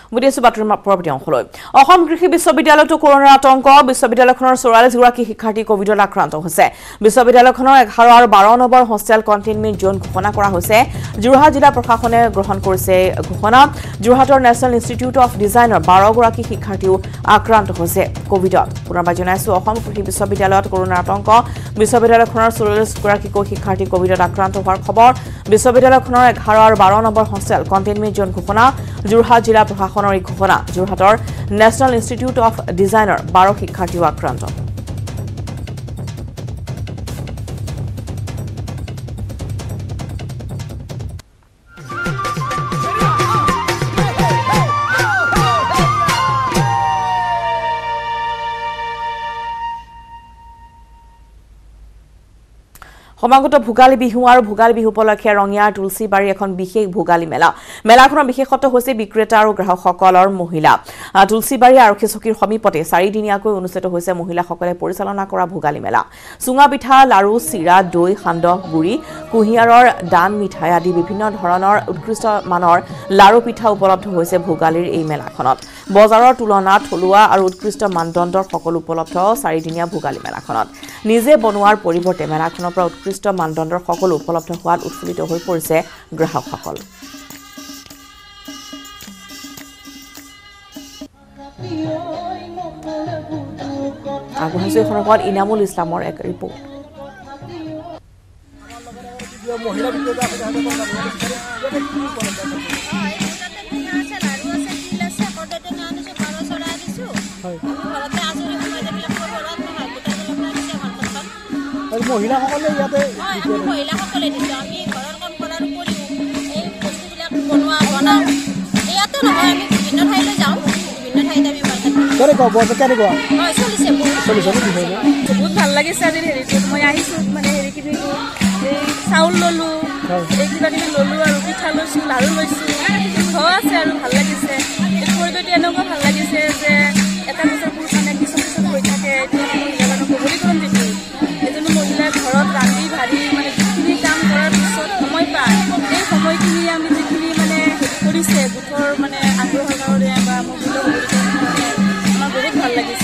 বুধিছো বাতৰি পৰৱৰ্তী অংশলৈ অসম কৃষি বিশ্ববিদ্যালয়তো কৰোনাৰ আতংক বিশ্ববিদ্যালয়খনৰ 44 গৰাকী শিক্ষাৰ্থী কোভিডত আক্ৰান্ত হৈছে বিশ্ববিদ্যালয়খনৰ 11 আৰু 12 নম্বৰ হোষ্টেল কণ্টেইনমেণ্ট জোন ঘোষণা কৰা হৈছে যোৰহাট জিলা প্ৰশাসনে গ্ৰহণ কৰিছে ঘোষণা যোৰহাটৰ নেশ্যনেল ইনষ্টিটিউট অফ ডিজাইনৰ 12 গৰাকী শিক্ষাৰ্থীও আক্ৰান্ত হৈছে কোভিডত পুনৰবাৰ জনাইছো অসম কৃষি বিশ্ববিদ্যালয়ত কৰোনাৰ আতংক বিশ্ববিদ্যালয়খনৰ 44 গৰাকী শিক্ষাৰ্থী কোভিডত আক্ৰান্ত হোৱাৰ খবৰ বিশ্ববিদ্যালয়খনৰ 11 আৰু 12 নম্বৰ হোষ্টেল কণ্টেইনমেণ্ট জোন ঘোষণা যোৰহাট জিলা প্ৰশাসনৰ এই ঘোষণা যোৰহাটৰ নেশ্যনেল ইনষ্টিটিউট অফ ডিজাইনৰ 12 শিক্ষাৰ্থীও আক্ৰান্ত সমাগত ভোগালী বিহু আৰু ভোগালী বিহু উপলক্ষে ৰঙিয়া তুলসীবাৰী এখন বিশেষ ভোগালী মেলা মেলাখনৰ বিশেষত্ব হৈছে বিক্ৰেতা আৰু গ্ৰাহকসকলৰ মহিলা তুলসীবাৰী আৰক্ষী চকীৰ সমীপতে 4 দিনীয়াকৈ অনুষ্ঠিত হৈছে মহিলাসকলে পৰিচালনা কৰা ভোগালী মেলা চুঙা পিঠা লাৰু চিৰা দৈ সান্দহ গুৰি কুহিয়াৰৰ দান মিঠাই আদি বিভিন্ন ধৰণৰ উৎকৃষ্ট মানৰ লাৰু পিঠা উপলব্ধ হৈছে ভোগালীৰ এই মেলাখনত বজাৰৰ তুলনাত থলুৱা আৰু উৎকৃষ্ট মানদণ্ডৰ সকলো উপলব্ধ 4 দিনীয়া ভোগালী মেলাখনত নিজে বনোৱাৰ পৰিৱৰ্তে মেলাখনৰ পৰা উৎকৃষ্ট মানদণ্ডৰ সকলো উপলব্ধ হোৱাত উৎফুল্লিত হৈ পৰিছে গ্ৰাহকসকল আগবঢ়াইছে খনকত ইনামুল ইছলামৰ এক ৰিপৰ্ট মহিলাসকলে ইয়াতে মহিলাসকলে দিছে আমি ঘৰৰ কাম কৰাৰ উপৰিও এই বস্তুবিলাক বনাওঁ ইয়াতো নহয় আমি বিভিন্ন ঠাইলৈ যাওঁ বিভিন্ন ঠাইত আমি কেনেকুৱা বহুত ভাল লাগিছে আজি হেৰিটো মই আহিছোঁ মানে হেৰি কিনিলোঁ এই চাউল ল'লোঁ এই কিবা কিবি ল'লোঁ আৰু পিঠা লৈছোঁ লাৰু লৈছোঁ ঘৰ আছে আৰু ভাল লাগিছে এই পৰিৱেশটো এনেকুৱা ভাল লাগিছে যে এটা বছৰ পুৰুষ মানে কিছু হৈ থাকে এতিয়া মহিলাজনক সবলীকৰণ যিটো এজনী মহিলাই ঘৰত ৰান্ধি ভাৰি মানে যিখিনি কাম কৰাৰ পিছত সময় পায় এই সময়খিনি আমি যিখিনি মানে হেৰি কৰিছে গোটৰ মানে আগ্ৰহৰ কাৰণে বা মহিলা সবলীকৰণৰ কাৰণে আমাৰ বহুত ভাল লাগিছে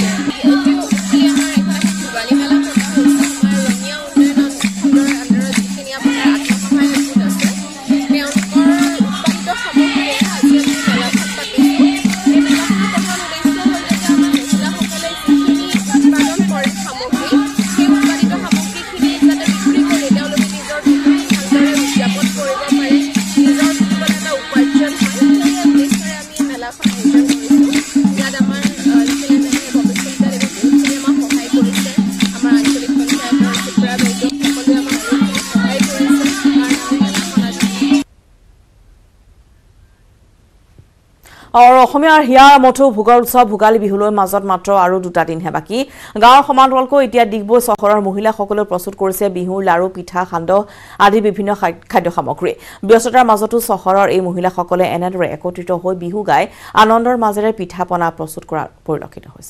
और অসমীয়াৰ হিয়াৰ মঠু ভোগৰ উৎসৱ ভোগালী বিহুলৈ মাজত মাত্ৰ আৰু দুটা দিনহে বাকি গাঁৱৰ সমান্তৰালকৈ এতিয়া ডিগবৈ চহৰৰ মহিলাসকলে প্ৰস্তুত কৰিছে বিহুৰ লাৰু পিঠা সান্দহ আদি বিভিন্ন খাদ্য সামগ্ৰী ব্যস্ততাৰ মাজতো চহৰৰ এই মহিলাসকলে এনেদৰে একত্ৰিত হৈ বিহু গাই আনন্দৰ মাজেৰে পিঠা পনা প্ৰস্তুত কৰা পৰিলক্ষিত হৈছে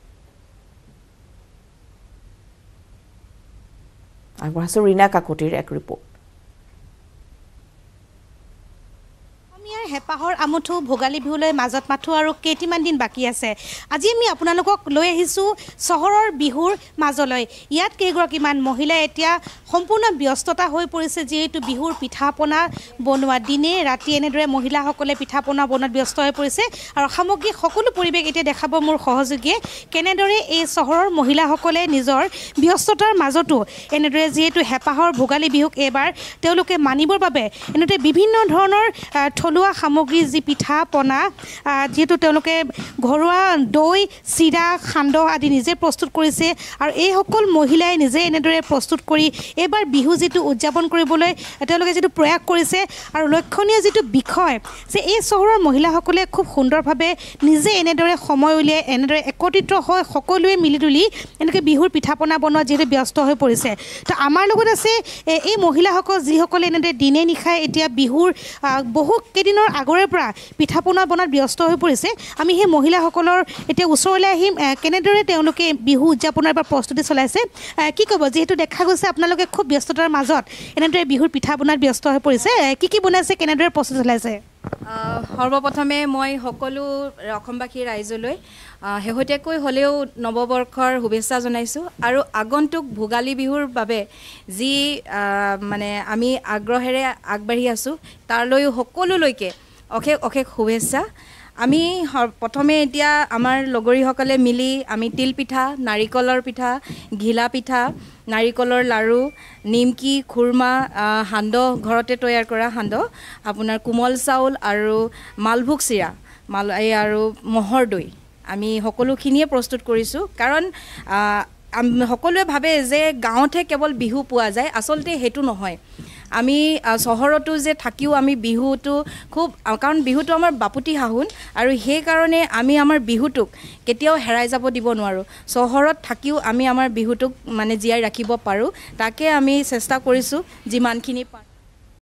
আগবঢ়াইছো ৰীনা কাকতিৰ এক ৰিপৰ্ট হেপাহৰ আমঠু ভোগালী বিহুলৈ মাজত মাথো আৰু কেইটিমান দিন বাকি আছে আজি আমি আপোনালোকক লৈ আহিছো চহৰৰ বিহুৰ মাজলৈ ইয়াত কেইগৰাকীমান মহিলা এতিয়া সম্পূৰ্ণ ব্যস্ততা হৈ পৰিছে যেহেতু বিহুৰ পিঠা পনা বনোৱা দিনে ৰাতি এনেদৰে মহিলাসকলে পিঠা পনা বনোৱাত ব্যস্ত হৈ পৰিছে আৰু সামগ্ৰিক সকলো পৰিৱেশ এতিয়া দেখাব মোৰ সহযোগীয়ে কেনেদৰে এই চহৰৰ মহিলাসকলে নিজৰ ব্যস্ততাৰ মাজতো এনেদৰে যেহেতু হেপাহৰ ভোগালী বিহুক এবাৰ তেওঁলোকে মানিবৰ বাবে এনেদৰে বিভিন্ন ধৰণৰ থলুৱা সামগ্ৰী যি পিঠা পনা যেহেতু তেওঁলোকে ঘৰুৱা দৈ চিৰা সান্দহ আদি নিজে প্ৰস্তুত কৰিছে আৰু এই সকল মহিলাই নিজে এনেদৰে প্ৰস্তুত কৰি এবাৰ বিহু যেটো উদযাপন কৰিবলৈ তেওঁলোকে যেটো প্ৰয়াস কৰিছে আৰু লক্ষণীয় যেটো বিষয় যে এই চহৰৰ মহিলাসকলে খুব সুন্দৰভাৱে নিজে এনেদৰে সময় উলিয়াই এনেদৰে একত্ৰিত হৈ সকলোৱে মিলিতুলি এনেকৈ বিহুৰ পিঠা পনা বনোৱা যেটো ব্যস্ত হৈ পৰিছে তো আমাৰ লগত আছে এই মহিলাসকল যিসকলে এনেদৰে দিনে নিশাই এতিয়া বিহুৰ বহু কেইদিনৰ আগৰে পৰা পিঠা পনা বনাত ব্যস্ত হৈ পৰিছে আমি সেই মহিলাসকলৰ এতিয়া ওচৰলৈ আহিম কেনেদৰে তেওঁলোকে বিহু উদযাপনৰ পৰা প্ৰস্তুতি চলাইছে কি ক'ব যেহেতু দেখা গৈছে আপোনালোকে খুব ব্যস্ততাৰ মাজত এনেদৰে বিহুৰ পিঠা বনাত ব্যস্ত হৈ পৰিছে কি বনাইছে কেনেদৰে প্ৰস্তুতি চলাইছে সৰ্বপ্ৰথমে মই সকলো অসমবাসী ৰাইজলৈ শেহতীয়াকৈ হ'লেও নৱবৰ্ষৰ শুভেচ্ছা জনাইছোঁ আৰু আগন্তুক ভোগালী বিহুৰ বাবে যি মানে আমি আগ্ৰহেৰে আগবাঢ়ি আছোঁ তাৰলৈও সকলোলৈকে অশেষ অশেষ শুভেচ্ছা। আমি প্ৰথমে এতিয়া আমাৰ লগৰীসকলে মিলি আমি তিল পিঠা, নাৰিকলৰ পিঠা, ঘিলা পিঠা, নাৰিকলৰ লাড়ু, নিমকি, খুৰমা, সান্দহ ঘৰতে তৈয়াৰ কৰা সান্দহ, আপোনাৰ কোমল চাউল আৰু মালভোগ চিৰা আৰু মহৰ দৈ আমি সকলোখিনিয়ে প্ৰস্তুত কৰিছোঁ। কাৰণ সকলোৱে ভাবে যে গাঁৱতহে কেৱল বিহু পোৱা যায়, আচলতে সেইটো নহয়। আমি চহৰতো যে থাকিও আমি বিহুটো খুব, কাৰণ বিহুটো আমাৰ বাপুতি সাহোন আৰু সেইকাৰণে আমি আমাৰ বিহুটোক কেতিয়াও হেৰাই যাব দিব নোৱাৰোঁ। চহৰত থাকিও আমি আমাৰ বিহুটোক মানে জীয়াই ৰাখিব পাৰোঁ, তাকে আমি চেষ্টা কৰিছোঁ যিমানখিনি পাৰোঁ।